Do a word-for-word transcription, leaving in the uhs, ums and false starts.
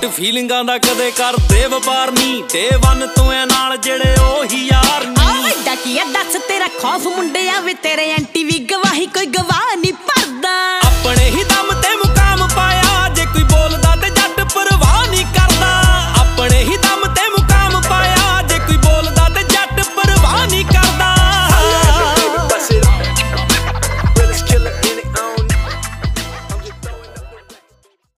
ਝੂਠ ਫੀਲਿੰਗਾਂ ਦਾ ਕਦੇ ਕਰਦੇ ਵਪਾਰ ਨਹੀਂ, ਤੇ ਵਨ ਤੂੰ ਐ ਨਾਲ ਜਿਹੜੇ ਉਹੀ ਯਾਰ ਨਹੀਂ। ਆ ਵੱਡਾ ਕੀ ਆ ਦੱਸ ਤੇਰਾ ਖੌਫ ਮੁੰਡਿਆ ਵੇ ਤੇਰੇ ਐਂਟੀ ਵੀ ਗਵਾਹੀ ਕੋਈ ਗਵਾਹ ਨਹੀਂ।